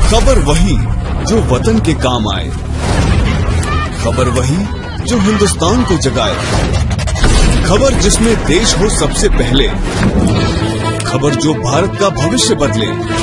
खबर वही जो वतन के काम आए, खबर वही जो हिंदुस्तान को जगाए, खबर जिसमें देश हो सबसे पहले, खबर जो भारत का भविष्य बदले।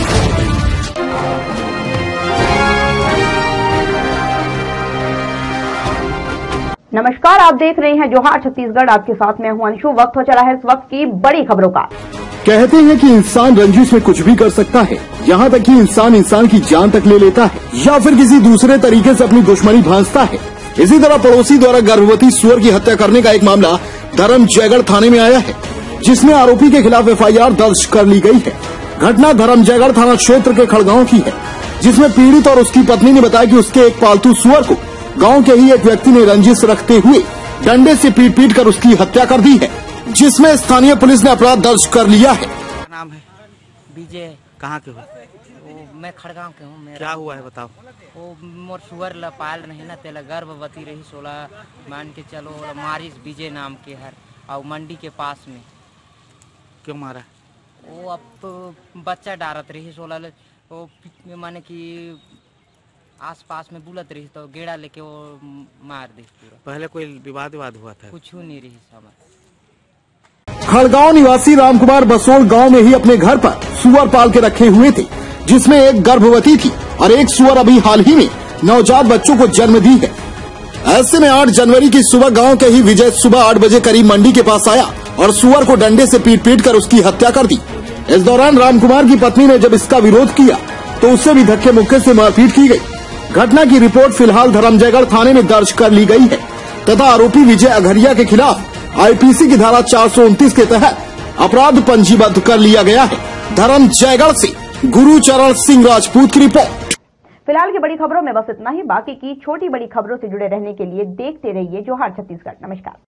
नमस्कार, आप देख रहे हैं जोहार छत्तीसगढ़। आपके साथ मैं हूं अंशु। वक्त हो चला है इस वक्त की बड़ी खबरों का। कहते हैं कि इंसान रंजिश में कुछ भी कर सकता है, यहाँ तक कि इंसान की जान तक ले लेता है या फिर किसी दूसरे तरीके से अपनी दुश्मनी भांजता है। इसी तरह पड़ोसी द्वारा गर्भवती सुअर की हत्या करने का एक मामला धरमजयगढ़ थाने में आया है, जिसमें आरोपी के खिलाफ एफआईआर दर्ज कर ली गई है। घटना धरमजयगढ़ थाना क्षेत्र के खड़गांव की है, जिसमें पीड़ित और उसकी पत्नी ने बताया कि उसके एक पालतू सुअर को गांव के ही एक व्यक्ति ने रंजिश रखते हुए डंडे से पीट कर उसकी हत्या कर दी है, जिसमें स्थानीय पुलिस ने अपराध दर्ज कर लिया है। नाम है विजय। कहाँ के हो? वो मैं खड़गांव के हूँ। क्या हुआ है बताओ। वो मोर सुअर ला पाल नहीं ना, तेला गर्भवती रही 16 मान के चलो मारिस विजय नाम के हर और मंडी के पास में। क्यों मारा? वो अब तो बच्चा डारत रही 16 वो माने कि आस पास में बुलत रही तो गेड़ा लेके वो मार दी पूरा। पहले कोई विवाद हुआ था? कुछ नहीं रही समझ। खड़गांव निवासी रामकुमार बसोड़ गांव में ही अपने घर पर सुअर पाल के रखे हुए थे, जिसमें एक गर्भवती थी और एक सुअर अभी हाल ही में नवजात बच्चों को जन्म दी है। ऐसे में 8 जनवरी की सुबह गांव के ही विजय सुबह 8 बजे करीब मंडी के पास आया और सुअर को डंडे से पीट कर उसकी हत्या कर दी। इस दौरान रामकुमार की पत्नी ने जब इसका विरोध किया तो उससे भी धक्के मुक्के से मारपीट की गई। घटना की रिपोर्ट फिलहाल धरमजयगढ़ थाने में दर्ज कर ली गई है तथा आरोपी विजय अघरिया के खिलाफ आईपीसी की धारा 429 के तहत अपराध पंजीबद्ध कर लिया गया है। धरमजयगढ़ से गुरुचरण सिंह राजपूत की रिपोर्ट। फिलहाल की बड़ी खबरों में बस इतना ही। बाकी की छोटी बड़ी खबरों से जुड़े रहने के लिए देखते रहिए जोहार छत्तीसगढ़। नमस्कार।